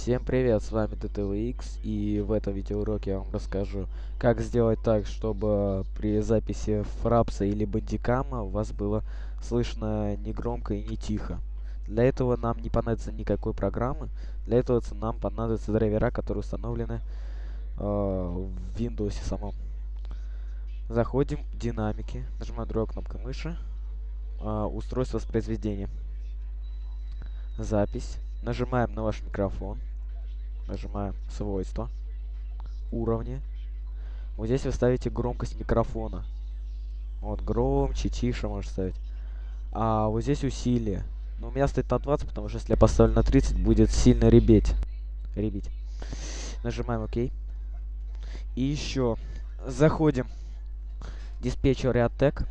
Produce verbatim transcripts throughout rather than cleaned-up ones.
Всем привет, с вами ди ти ви икс, и в этом видеоуроке я вам расскажу, как сделать так, чтобы при записи фрапса или бандикама у вас было слышно не громко и не тихо. Для этого нам не понадобится никакой программы, для этого нам понадобятся драйвера, которые установлены э, в Windows самом. Заходим в динамики, нажимаем другой кнопкой мыши, э, устройство воспроизведения, запись, нажимаем на ваш микрофон. Нажимаем свойства, уровни. Вот здесь вы ставите громкость микрофона. Вот громче, тише можно ставить. А вот здесь усилие. Ну, у меня стоит на двадцать, потому что если я поставлю на тридцать, будет сильно ребеть. Ребить. Нажимаем ОК. И еще заходим в диспетчер Reatec.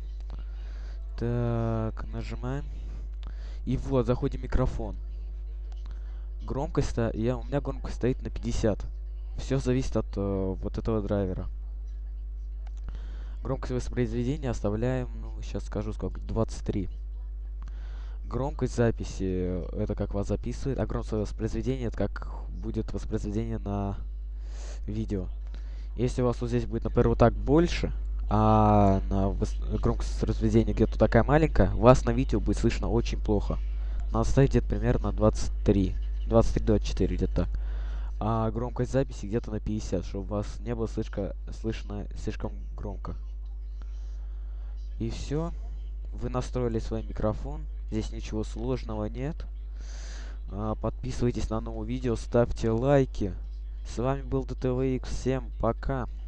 Так, нажимаем. И вот, заходим в микрофон. Громкость, я, у меня громкость стоит на пятьдесят. Все зависит от э, вот этого драйвера. Громкость воспроизведения оставляем, ну, сейчас скажу, сколько, двадцать три. Громкость записи, это как вас записывает, а громкость воспроизведения, это как будет воспроизведение на видео. Если у вас вот здесь будет, например, вот так больше, а на громкость воспроизведения где-то такая маленькая, вас на видео будет слышно очень плохо. Надо ставить где-то примерно двадцать три, двадцать три двадцать четыре, где-то так. А громкость записи где-то на пятьдесят, чтобы вас не было слышно, слышно слишком громко. И все. Вы настроили свой микрофон. Здесь ничего сложного нет. А, подписывайтесь на новые видео, ставьте лайки. С вами был ди ти ви икс. Всем пока.